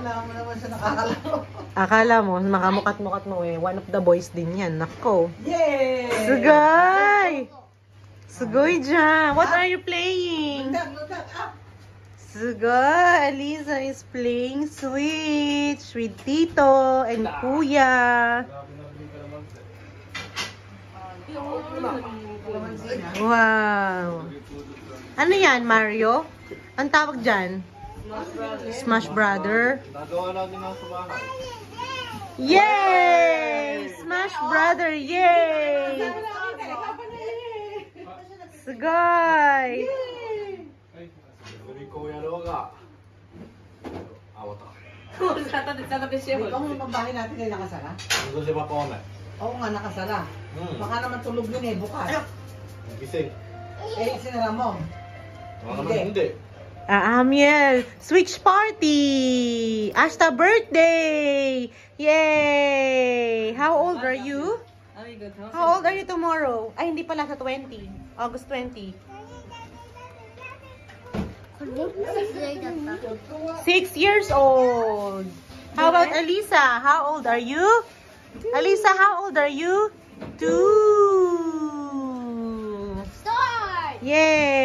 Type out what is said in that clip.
wala mo naman siya nakakalaro. Akala mo, makamukat-mukat mo eh. One of the boys din yan. Nako. Yay! Sugay! Sugoy dyan. What are you playing? Sugay! Alisa is playing Switch with Tito and Kuya. Wow! Ano yan, Mario? Ang tawag dyan? Smash Brother. Nagawa natin ang sumahan. Yay! Smash Brother, yay! Sugay! Ikaw kuya Loga. Awat ako. Ikaw mo yung bahay natin ay nakasara? Gusto si Papone. Oo nga, nakasara. Baka naman tulog yun eh, bukas. Gising. Eh, sinara mo. Baka naman hindi. Amiel, Switch Party! Ashta birthday! Yay! How old are you? How old are you tomorrow? Ay, hindi pala sa 20. August 20. 6 years old. How about Alisa? How old are you? Alisa, how old are you? 2. Start! Yay!